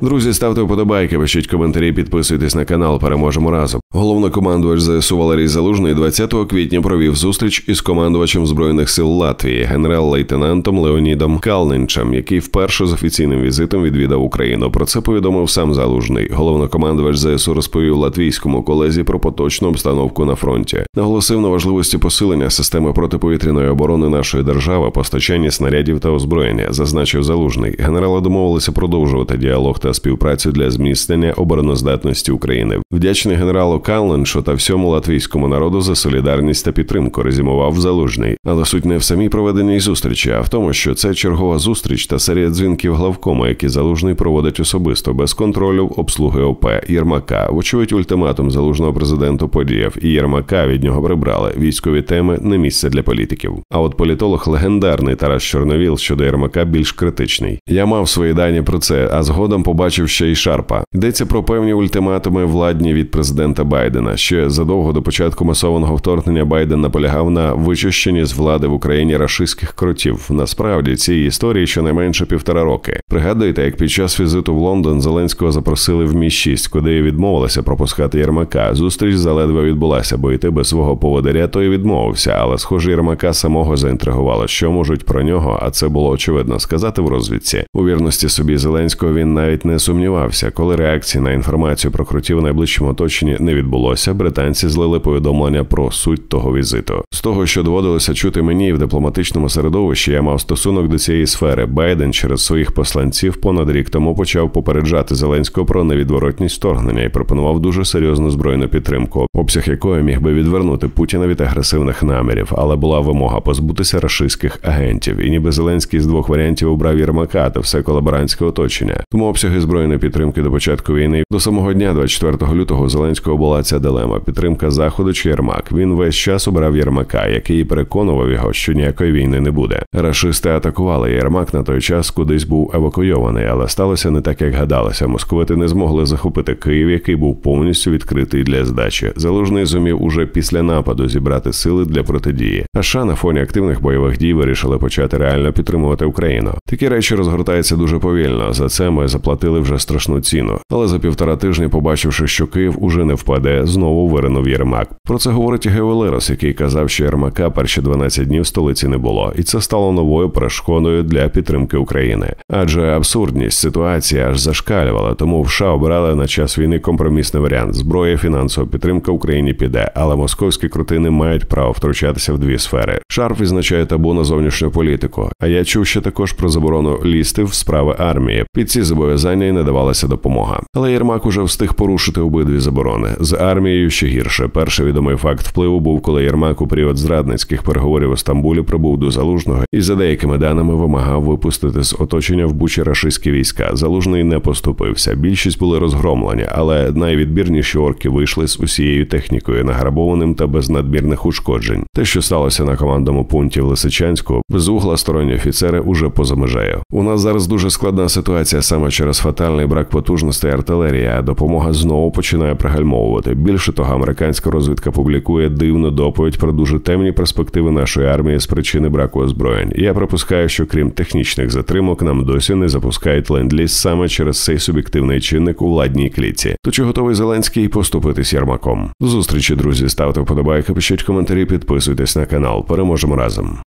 Друзі, ставте вподобайки, пишіть коментарі, підписуйтесь на канал, переможемо разом. Головнокомандувач ЗСУ Валерій Залужний 20 квітня провів зустріч із командувачем Збройних сил Латвії, генерал-лейтенантом Леонідом Калнинчем, який вперше з офіційним візитом відвідав Україну. Про це повідомив сам Залужний. Головнокомандувач ЗСУ розповів латвійському колезі про поточну обстановку на фронті. Наголосив на важливості посилення системи протиповітряної оборони нашої держави, постачання снарядів та озброєння, зазначив Залужний. Генерали домовилися продовжувати діалог та співпрацю для зміцнення обороноздатності України. Вдячний генералу Калнинчу та всьому латвійському народу за солідарність та підтримку, резюмував Залужний. Але суть не в самій проведеній зустрічі, а в тому, що це чергова зустріч та серія дзвінків главкому, які Залужний проводить особисто, без контролю обслуги ОП Єрмака. Вочевидь, ультиматум Залужного президенту подіяв, і Єрмака від нього прибрали. Військові теми – не місце для політиків. А от політолог легендарний Тарас Чорновіл щодо Єрмака більш критичний. Я мав свої дані про це, а згодом побачив ще й Шарпа. Йдеться про певні ультиматуми владні від президента Байдена. Ще задовго до початку масованого вторгнення Байден наполягав на вичищенні з влади в Україні рашистських кротів. Насправді, цій історії щонайменше 1,5 роки. Пригадуєте, як під час візиту в Лондон Зеленського запросили в Мі-6, куди відмовилися пропускати Єрмака. Зустріч заледве відбулася, бо йти без свого поводиря той відмовився, але, схоже, Єрмака самого заінтригувало, що можуть про нього, а це було очевидно, сказати в розвідці. У вірності собі Зеленського він навіть не сумнівався. Коли реакції на інформацію про кротів у найближчому оточенні не відбулося, британці злили повідомлення про суть того візиту. З того, що доводилося чути мені в дипломатичному середовищі, я мав стосунок до цієї сфери. Байден через своїх посланців понад рік тому почав попереджати Зеленського про невідворотність вторгнення і пропонував дуже серйозну збройну підтримку, обсяг якої міг би відвернути Путіна від агресивних намірів, але була вимога позбутися рашистських агентів. І ніби Зеленський з двох варіантів обрав Єрмака та все колаборантське оточення. Тому обсяги збройної підтримки до початку війни. До самого дня, 24 лютого, у Зеленського була ця дилема – підтримка Заходу чи Єрмак. Він весь час обрав Єрмака, який переконував його, що ніякої війни не буде. Рашисти атакували. Єрмак на той час кудись був евакуйований, але сталося не так, як гадалося. Московити не змогли захопити Київ, який був повністю відкритий для здачі. Залужний зумів уже після нападу зібрати сили для протидії. А США на фоні активних бойових дій вирішили почати реально підтримувати Україну. Такі речі розгортаються дуже повільно. За це ми заплатили вже страшну ціну. Але за 1,5 тижня, побачивши, що Київ уже не впаде, знову виринув Єрмак. Про це говорить і Геолерос, який казав, що Єрмака перші 12 днів в столиці не було. І це стало новою перешкодою для підтримки України. Адже абсурдність ситуації аж зашкалювала, тому в США обрали на час війни компромісний варіант. Зброя, фінансова підтримка Україні піде, але московські крути не мають права втручатися в дві сфери. Шарп відзначає табу на зовнішню політику. А я чув ще також про заборону лізти в справи армії. Під ці зобов'язання й не давалася допомога. Але Єрмак уже встиг порушити обидві заборони. З армією ще гірше. Перший відомий факт впливу був, коли Єрмак у період зрадницьких переговорів у Стамбулі прибув до Залужного і, за деякими даними, вимагав випустити з оточення в Бучі рашистські війська. Залужний не поступився. Більшість були розгромлені, але найвідбірніші орки вийшли з усією технікою, награбованим та без надмірних ушкоджень. Те, що сталося на командному пункті в Лисичанську, безугла сторонні офіцери уже поза межею. У нас зараз дуже складна ситуація саме через фатальний брак потужностей артилерії, а допомога знову починає пригальмовувати. Більше того, американська розвідка публікує дивну доповідь про дуже темні перспективи нашої армії з причини браку озброєнь. Я припускаю, що крім технічних затримок, нам досі не запускають ленд-ліз саме через цей суб'єктивний чинник у владній клітці. То чи готовий Зеленський поступитись Єрмаком? До зустрічі, друзі. Ставте вподобайки, пишіть коментарі, підписуйтесь на канал. Переможемо разом.